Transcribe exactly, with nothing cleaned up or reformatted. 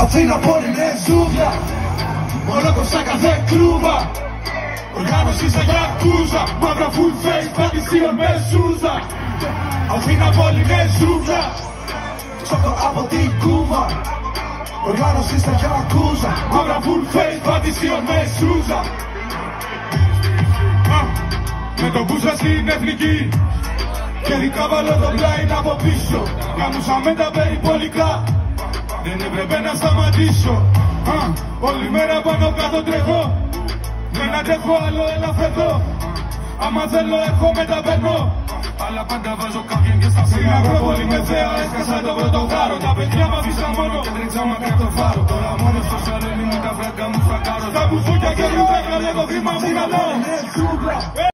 Αθήνα πόλη είναι ζούγκλα, Μολόκο σαν κάθε κλούβα. Οργάνωση σαν γιακούζα, μαύρα full face, πατησίων με σούζα. Αθήνα πόλη είναι ζούγκλα, σώκο από την Κούβα. Οργάνωση σαν γιακούζα, μαύρα full face, πατησίων με σούζα. Με τον Μπούσα στην εθνική και δικάβαλο το πλάιν από πίσω. Γαμούσαμε τα περιπολικά, δεν έπρεπε να σταματήσω. Α, όλη μέρα πάνω κάτω τρέχω, δεν αντέχω άλλο, έλα φεύγω. Άμα θέλω έχω μεταπαίρνω, αλλά πάντα βάζω κάποιον και στα φύλλα. Στην Αγρόπολη με θέα έσκασα το πρώτο γάρο. Τα παιδιά μ' αφήσαν μόνο και τρέξα μακριά το φάρο. Τώρα μόνο στο σαλόνι μου τα φράγκα μου φρακάρω. Τα μπουζούκια και ρούχα, καλέ το χρήμα μου καλό.